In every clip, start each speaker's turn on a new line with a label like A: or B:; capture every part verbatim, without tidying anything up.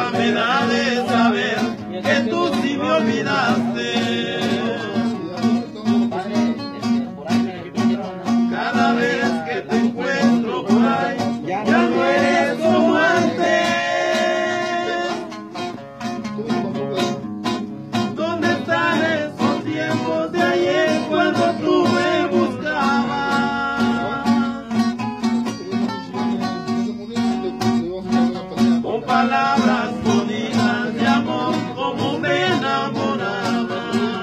A: tristeza me da de saber que tú sí me olvidaste. Cada vez que te encuentro por ahí, ya no eres como antes. ¿Dónde están esos tiempos de ayer cuando tú me buscabas? Con palabras bonitas de amor, como me enamorabas.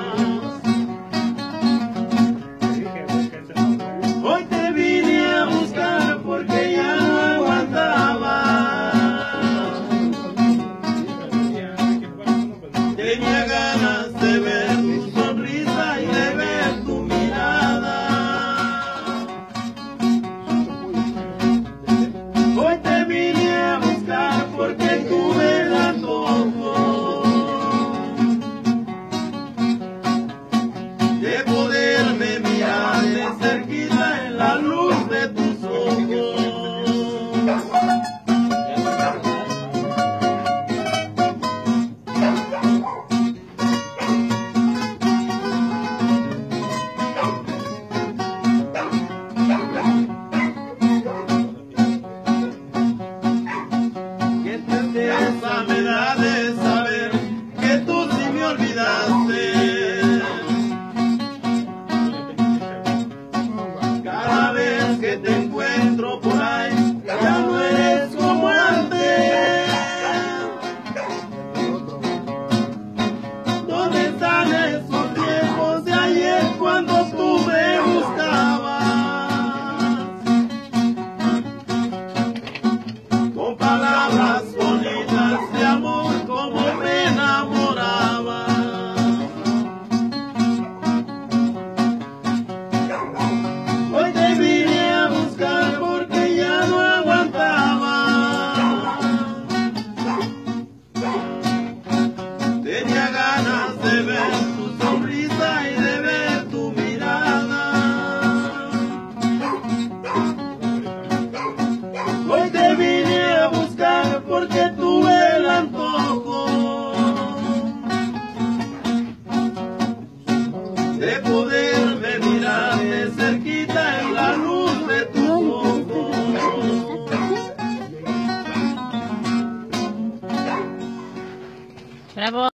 A: Hoy te vine a buscar porque ya no aguantaba. Tenía ganas de ver tu sonrisa y de ver tu mirada. Hoy te vine a buscar porque tuve el antojo de poderme mirar de cerquita en la luz de tus ojos. Qué tristeza me da de saber que tú sí me olvidaste. Cada vez que te encuentro por ahí, ya no eres como antes. ¿Dónde están esos tiempos de ayer cuando tú me buscabas? Con palabras bonitas de amor, como me enamoraba. Hoy te vine a buscar porque ya no aguantaba. Tenía ganas de ver tu sonrisa y de ver tu mirada. Hoy te vine a buscar porque tuve el antojo de poderme mirar de cerquita en la luz de tus ojos.
B: Bravo.